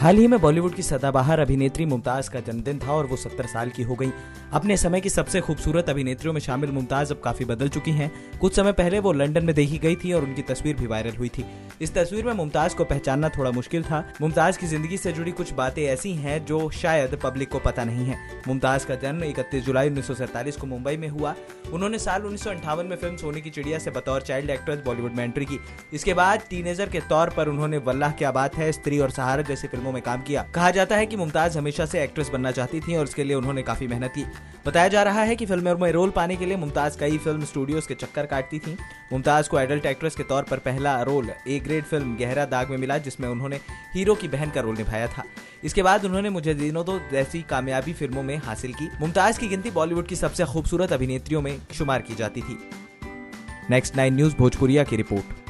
हाल ही में बॉलीवुड की सदाबहार अभिनेत्री मुमताज का जन्मदिन था और वो 70 साल की हो गई। अपने समय की सबसे खूबसूरत अभिनेत्रियों में शामिल मुमताज अब काफी बदल चुकी हैं। कुछ समय पहले वो लंदन में देखी गई थी और उनकी तस्वीर भी वायरल हुई थी। इस तस्वीर में मुमताज को पहचानना थोड़ा मुश्किल था। मुमताज की जिंदगी से जुड़ी कुछ बातें ऐसी हैं जो शायद पब्लिक को पता नहीं है। मुमताज का जन्म 31 जुलाई 1947 को मुंबई में हुआ। उन्होंने साल 1958 में फिल्म सोने की चिड़िया से बतौर चाइल्ड एक्ट्रेस बॉलीवुड में एंट्री की। इसके बाद टीनेजर के तौर पर उन्होंने वल्लाह क्या बात है, स्त्री और सहारा जैसी फिल्मों में काम किया। कहा जाता है कि मुमताज हमेशा से एक्ट्रेस बनना चाहती थी और इसके लिए उन्होंने काफी मेहनत की। बताया जा रहा है कि फिल्मों में रोल पाने के लिए मुमताज कई फिल्म स्टूडियोज के चक्कर काटती थी। मुमताज को एडल्ट एक्ट्रेस के तौर पर पहला रोल ए ग्रेड फिल्म गहरा दाग में मिला, जिसमें उन्होंने हीरो की बहन का रोल निभाया था। इसके बाद उन्होंने मुझे जीने दो जैसी कामयाबी फिल्मों में हासिल की। मुमताज की गिनती बॉलीवुड की सबसे खूबसूरत अभिनेत्रियों में शुमार की जाती थी। नेक्स्ट 9 न्यूज भोजपुरिया की रिपोर्ट।